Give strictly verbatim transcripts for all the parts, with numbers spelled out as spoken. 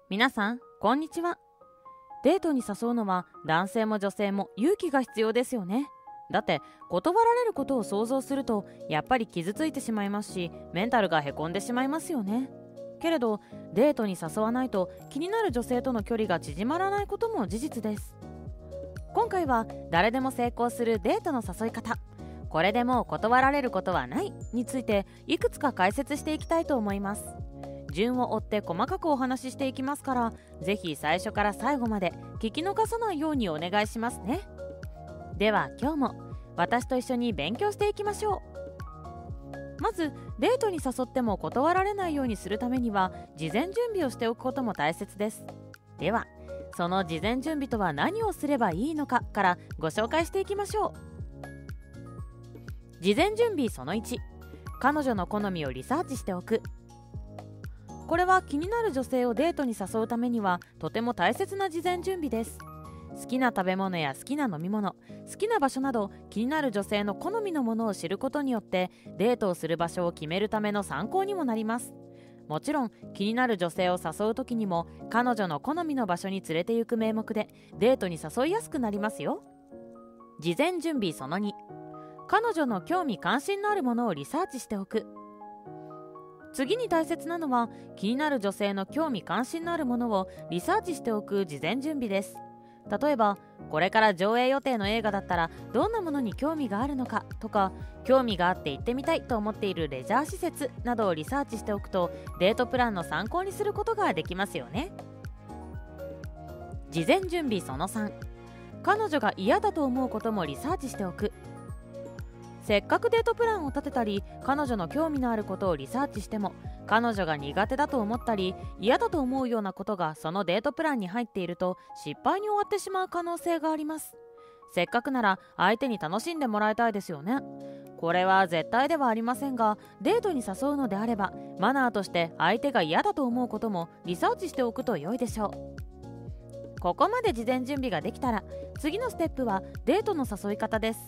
皆さん、こんにちは。デートに誘うのは男性も女性も勇気が必要ですよね。だって断られることを想像するとやっぱり傷ついてしまいますし、メンタルがへこんでしまいますよね。けれどデートに誘わないと気になる女性との距離が縮まらないことも事実です。今回は誰でも成功するデートの誘い方、これでもう断られることはないについていくつか解説していきたいと思います。順を追って細かくお話ししていきますから、ぜひ最初から最後まで聞き逃さないようにお願いしますね。では今日も私と一緒に勉強していきましょう。まずデートに誘っても断られないようにするためには事前準備をしておくことも大切です。ではその事前準備とは何をすればいいのかからご紹介していきましょう。事前準備そのいち、彼女の好みをリサーチしておく。これは気になる女性をデートに誘うためにはとても大切な事前準備です。好きな食べ物や好きな飲み物、好きな場所など気になる女性の好みのものを知ることによってデートをする場所を決めるための参考にもなります。もちろん気になる女性を誘う時にも彼女の好みの場所に連れて行く名目でデートに誘いやすくなりますよ。事前準備そのに、彼女の興味関心のあるものをリサーチしておく。次に大切なのは気になる女性の興味関心のあるものをリサーチしておく事前準備です。例えばこれから上映予定の映画だったらどんなものに興味があるのかとか、興味があって行ってみたいと思っているレジャー施設などをリサーチしておくとデートプランの参考にすることができますよね。事前準備そのさん、彼女が嫌だと思うこともリサーチしておく。せっかくデートプランを立てたり彼女の興味のあることをリサーチしても彼女が苦手だと思ったり嫌だと思うようなことがそのデートプランに入っていると失敗に終わってしまう可能性があります。せっかくなら相手に楽しんでもらいたいですよね。これは絶対ではありませんが、デートに誘うのであればマナーとして相手が嫌だと思うこともリサーチしておくと良いでしょう。ここまで事前準備ができたら次のステップはデートの誘い方です。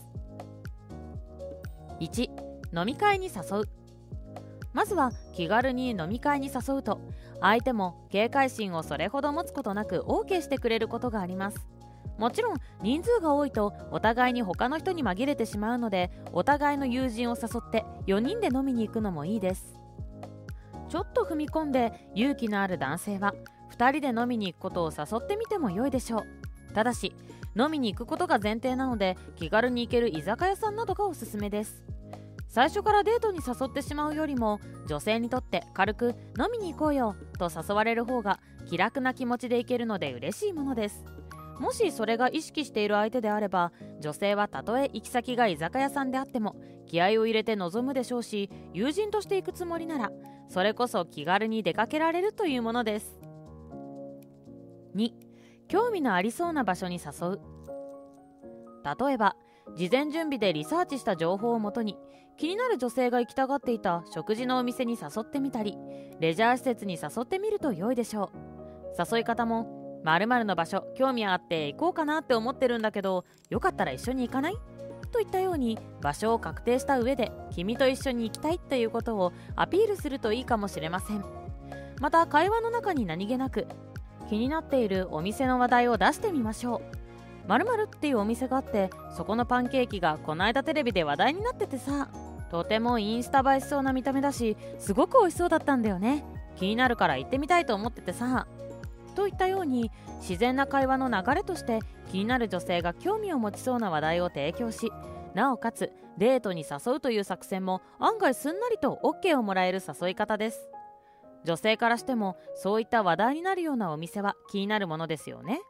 いち、飲み会に誘う。まずは気軽に飲み会に誘うと相手も警戒心をそれほど持つことなく OK してくれることがあります。もちろん人数が多いとお互いに他の人に紛れてしまうので、お互いの友人を誘ってよにんで飲みに行くのもいいです。ちょっと踏み込んで勇気のある男性はふたりで飲みに行くことを誘ってみても良いでしょう。ただし飲みに行くことが前提なので気軽に行ける居酒屋さんなどがおすすめです。最初からデートに誘ってしまうよりも女性にとって軽く飲みに行こうよと誘われる方が気楽な気持ちで行けるので嬉しいものです。もしそれが意識している相手であれば女性はたとえ行き先が居酒屋さんであっても気合を入れて臨むでしょうし、友人として行くつもりならそれこそ気軽に出かけられるというものです。に、興味のありそうな場所に誘う。例えば事前準備でリサーチした情報をもとに気になる女性が行きたがっていた食事のお店に誘ってみたりレジャー施設に誘ってみると良いでしょう。誘い方も〇〇の場所興味あって行こうかなって思ってるんだけどよかったら一緒に行かないといったように場所を確定した上で君と一緒に行きたいということをアピールするといいかもしれません。また会話の中に何気なく気になっているお店の話題を出してみましょう。〇〇っていうお店があってそこのパンケーキがこの間テレビで話題になっててさ、とてもインスタ映えしそうな見た目だしすごく美味しそうだったんだよね、気になるから行ってみたいと思っててさ、といったように自然な会話の流れとして気になる女性が興味を持ちそうな話題を提供し、なおかつデートに誘うという作戦も案外すんなりと OK をもらえる誘い方です。女性からしてもそういった話題になるようなお店は気になるものですよね。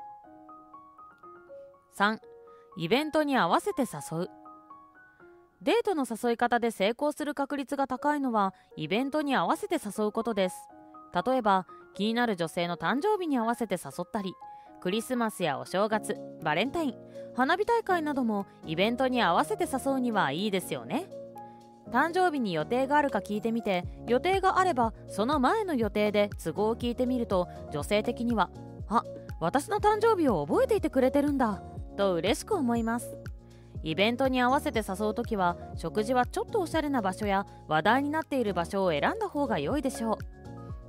さん、イベントに合わせて誘う。デートの誘い方で成功する確率が高いのはイベントに合わせて誘うことです。例えば気になる女性の誕生日に合わせて誘ったり、クリスマスやお正月、バレンタイン、花火大会などもイベントに合わせて誘うにはいいですよね。誕生日に予定があるか聞いてみて、予定があればその前の予定で都合を聞いてみると女性的にはあ、私の誕生日を覚えていてくれてるんだと嬉しく思います。イベントに合わせて誘うときは食事はちょっとおしゃれな場所や話題になっている場所を選んだ方が良いでしょう。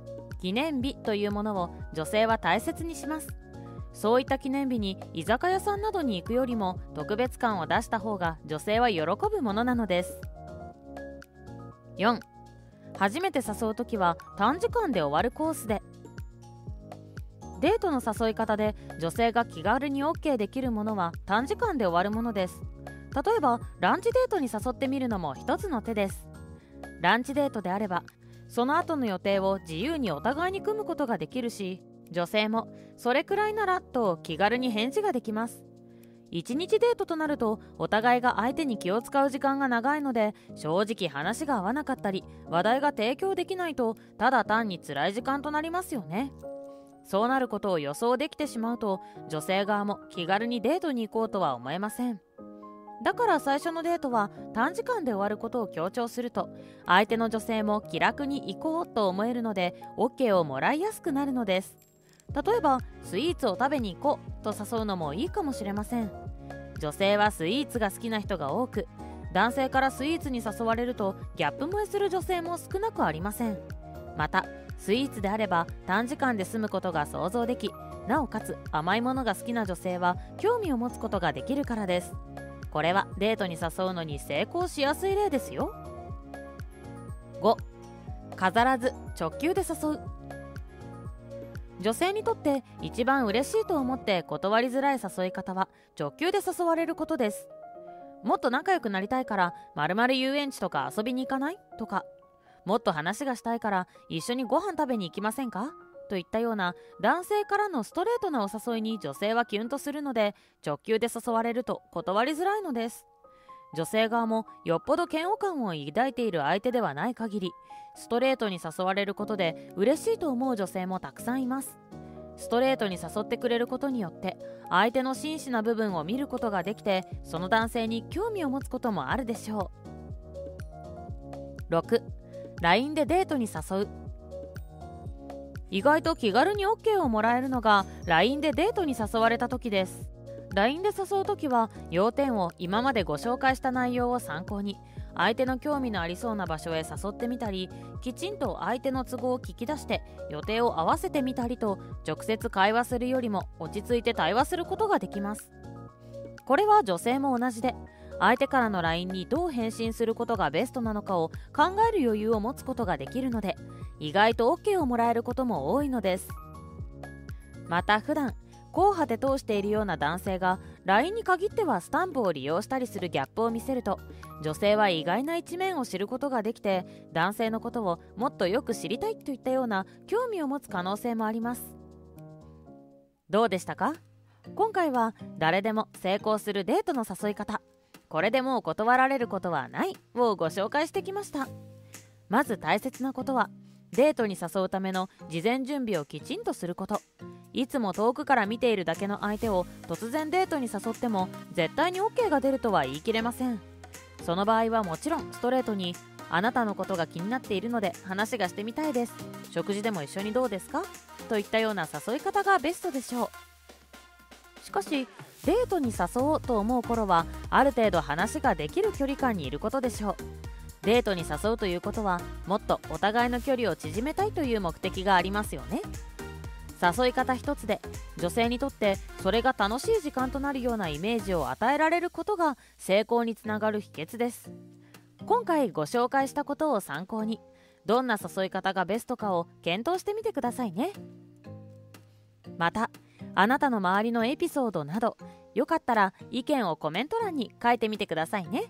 記念日というものを女性は大切にします。そういった記念日に居酒屋さんなどに行くよりも特別感を出した方が女性は喜ぶものなのです。よん、初めて誘うときは短時間で終わるコースで。デートの誘い方で女性が気軽に OK できるものは短時間で終わるものです。例えばランチデートに誘ってみるのも一つの手です。ランチデートであればその後の予定を自由にお互いに組むことができるし、女性もそれくらいならと気軽に返事ができます。いちにちデートとなるとお互いが相手に気を使う時間が長いので、正直話が合わなかったり話題が提供できないとただ単に辛い時間となりますよね。そうなることを予想できてしまうと女性側も気軽にデートに行こうとは思えません。だから最初のデートは短時間で終わることを強調すると、相手の女性も気楽に行こうと思えるので OK をもらいやすくなるのです。例えばスイーツを食べに行こうと誘うのもいいかもしれません。女性はスイーツが好きな人が多く、男性からスイーツに誘われるとギャップ萌えする女性も少なくありません。またスイーツであれば短時間で済むことが想像でき、なおかつ甘いものが好きな女性は興味を持つことができるからです。これはデートに誘うのに成功しやすい例ですよ。ご、飾らず直球で誘う。女性にとって一番嬉しいと思って断りづらい誘い方は直球で誘われることです。もっと仲良くなりたいから〇〇遊園地とか遊びに行かないとか、もっと話がしたいから一緒にご飯食べに行きませんかといったような男性からのストレートなお誘いに女性はキュンとするので、直球で誘われると断りづらいのです。女性側もよっぽど嫌悪感を抱いている相手ではない限り、ストレートに誘われることで嬉しいと思う女性もたくさんいます。ストレートに誘ってくれることによって相手の真摯な部分を見ることができて、その男性に興味を持つこともあるでしょう。ろく、ライン でデートに誘う。意外と気軽に OK をもらえるのが ライン でデートに誘われた時です。 ライン で誘う時は要点を今までご紹介した内容を参考に相手の興味のありそうな場所へ誘ってみたり、きちんと相手の都合を聞き出して予定を合わせてみたりと、直接会話するよりも落ち着いて対話することができます。これは女性も同じで、相手からの ライン にどう返信することがベストなのかを考える余裕を持つことができるので、意外と OK をもらえることも多いのです。また普段硬派で通しているような男性が ライン に限ってはスタンプを利用したりするギャップを見せると、女性は意外な一面を知ることができて、男性のことをもっとよく知りたいといったような興味を持つ可能性もあります。どうでしたか？今回は誰でも成功するデートの誘い方、これでもう断られることはないをご紹介してきました。まず大切なことは、デートに誘うための事前準備をきちんとすること。いつも遠くから見ているだけの相手を突然デートに誘っても絶対に OK が出るとは言い切れません。その場合はもちろんストレートに、あなたのことが気になっているので話がしてみたいです、食事でも一緒にどうですかといったような誘い方がベストでしょう。しかしデートに誘おうと思う頃はある程度話ができる距離感にいることでしょう。デートに誘うということはもっとお互いの距離を縮めたいという目的がありますよね。誘い方一つで女性にとってそれが楽しい時間となるようなイメージを与えられることが成功につながる秘訣です。今回ご紹介したことを参考に、どんな誘い方がベストかを検討してみてくださいね。またあなたの周りのエピソードなどよかったら意見をコメント欄に書いてみてくださいね。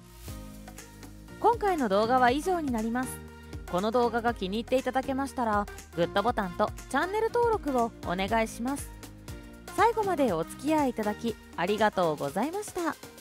今回の動画は以上になります。この動画が気に入っていただけましたらグッドボタンとチャンネル登録をお願いします。最後までお付き合いいただきありがとうございました。